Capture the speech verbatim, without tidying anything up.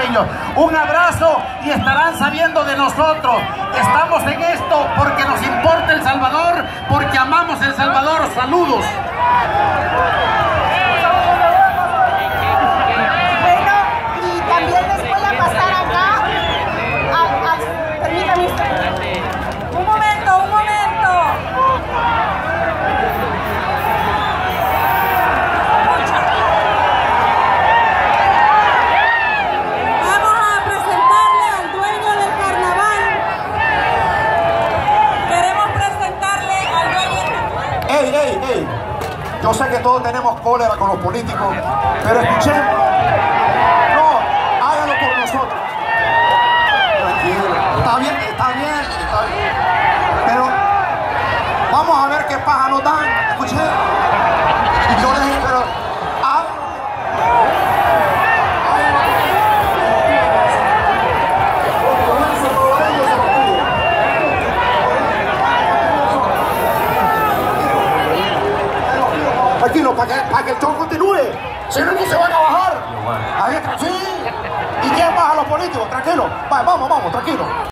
Un abrazo y estarán sabiendo de nosotros. Estamos en esto porque nos importa El Salvador, porque amamos El Salvador. Saludos. Bueno, y también les voy a pasar acá. A, a, permítame. Un momento, un momento. Ey, ey, ey. Yo sé que todos tenemos cólera con los políticos, pero escuchemos. No, háganlo por nosotros. Tranquilo. Está bien, está bien, está bien. Pero vamos a ver qué paja nos dan. Escuché. Yo les dije, pero háganlo. Tranquilo, para que, para que el show continúe. Si no, no se van a bajar. Ahí, sí. ¿Y quién baja a los políticos? Tranquilo. Va, vamos, vamos, tranquilo.